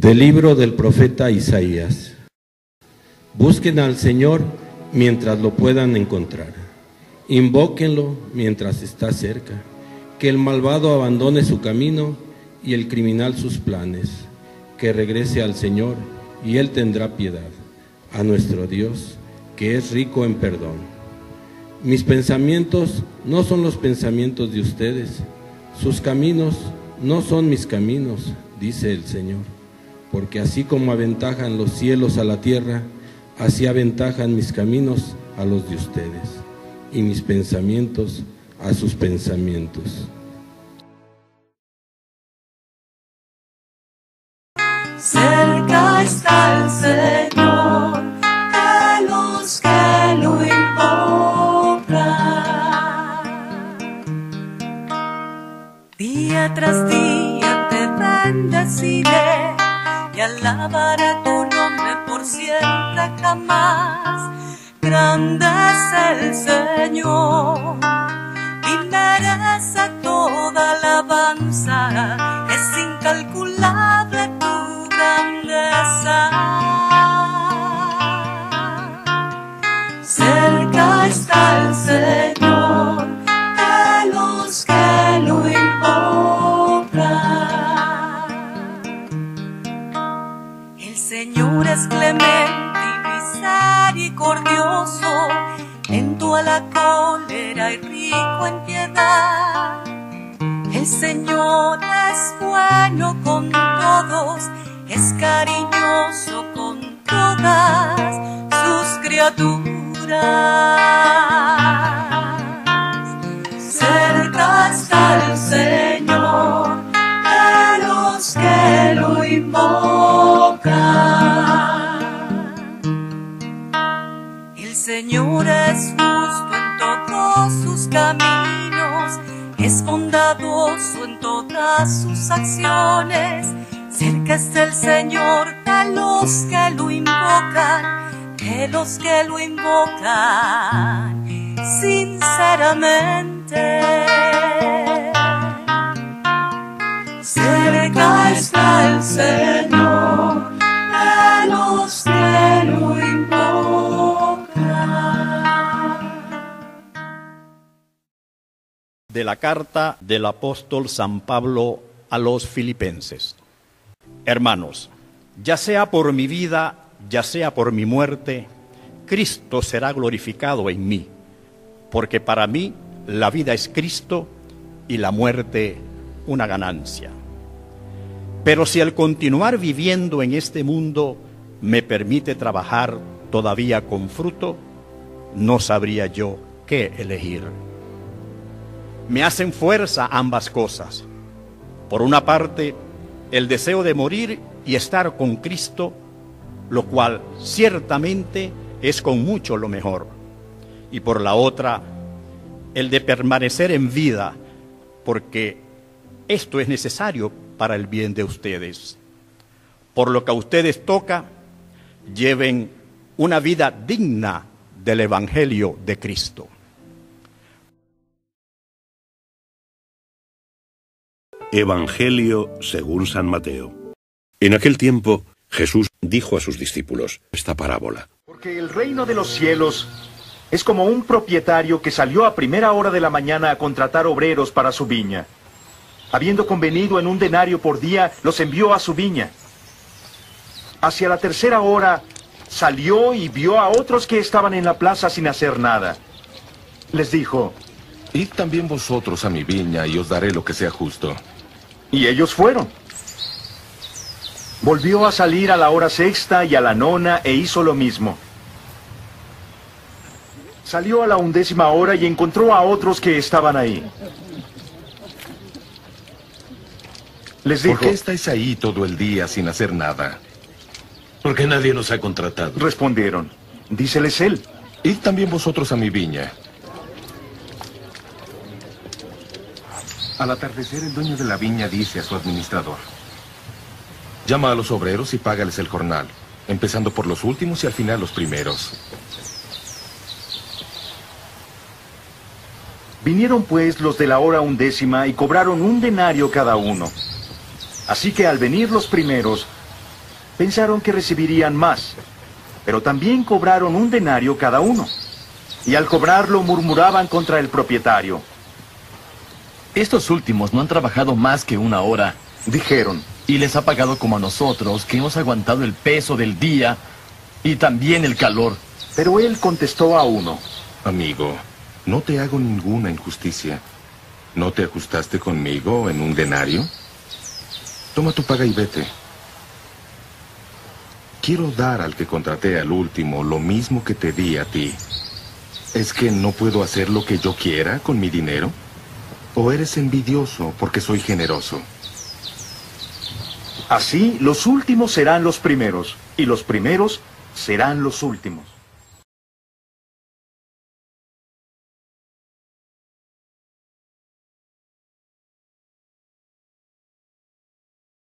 Del libro del profeta Isaías. Busquen al Señor mientras lo puedan encontrar. Invóquenlo mientras está cerca. Que el malvado abandone su camino y el criminal sus planes. Que regrese al Señor y Él tendrá piedad. A nuestro Dios, que es rico en perdón. Mis pensamientos no son los pensamientos de ustedes. Sus caminos no son mis caminos, dice el Señor. Porque así como aventajan los cielos a la tierra, así aventajan mis caminos a los de ustedes, y mis pensamientos a sus pensamientos. Cerca está el Señor de los que lo invocan. Día tras día te bendeciré y alabaré tu nombre por siempre jamás. Grande es el Señor y merece toda alabanza. Es incalculable tu grandeza. Cerca está el Señor de los que lo invocan. El Señor es clemente y misericordioso, lento a la cólera y rico en piedad. El Señor es bueno con todos, es cariñoso con todas sus criaturas. Cerca está el Señor de los que lo invocan. El Señor es justo en todos sus caminos, es bondadoso en todas sus acciones. Cerca está el Señor de los que lo invocan, de los que lo invocan sinceramente. Cerca está el Señor de los que lo invocan. De la carta del apóstol San Pablo a los Filipenses. Hermanos, ya sea por mi vida, ya sea por mi muerte, Cristo será glorificado en mí, porque para mí la vida es Cristo y la muerte una ganancia. Pero si al continuar viviendo en este mundo me permite trabajar todavía con fruto, no sabría yo qué elegir. Me hacen fuerza ambas cosas. Por una parte, el deseo de morir y estar con Cristo, lo cual ciertamente es con mucho lo mejor. Y por la otra, el de permanecer en vida, porque esto es necesario para el bien de ustedes. Por lo que a ustedes toca, lleven una vida digna del Evangelio de Cristo. Evangelio según San Mateo. En aquel tiempo, Jesús dijo a sus discípulos esta parábola. Porque el reino de los cielos es como un propietario que salió a primera hora de la mañana a contratar obreros para su viña. Habiendo convenido en 1 denario por día, los envió a su viña. Hacia la tercera hora, salió y vio a otros que estaban en la plaza sin hacer nada. Les dijo: Id también vosotros a mi viña y os daré lo que sea justo. Y ellos fueron. Volvió a salir a la hora sexta y a la nona e hizo lo mismo. Salió a la 11ª hora y encontró a otros que estaban ahí. Les dijo: ¿Por qué estáis ahí todo el día sin hacer nada? Porque nadie nos ha contratado. Respondieron. Díceles él: Id también vosotros a mi viña. Al atardecer, el dueño de la viña dice a su administrador: llama a los obreros y págales el jornal, empezando por los últimos y al final los primeros. Vinieron pues los de la hora 11ª y cobraron 1 denario cada uno. Así que al venir los primeros, pensaron que recibirían más, pero también cobraron 1 denario cada uno. Y al cobrarlo murmuraban contra el propietario. Estos últimos no han trabajado más que 1 hora, Dijeron. y les ha pagado como a nosotros, que hemos aguantado el peso del día y también el calor. Pero él contestó a uno. Amigo, no te hago ninguna injusticia. ¿No te ajustaste conmigo en 1 denario? Toma tu paga y vete. Quiero dar al que contraté al último lo mismo que te di a ti. ¿Es que no puedo hacer lo que yo quiera con mi dinero? ¿O eres envidioso porque soy generoso? Así, los últimos serán los primeros, y los primeros serán los últimos.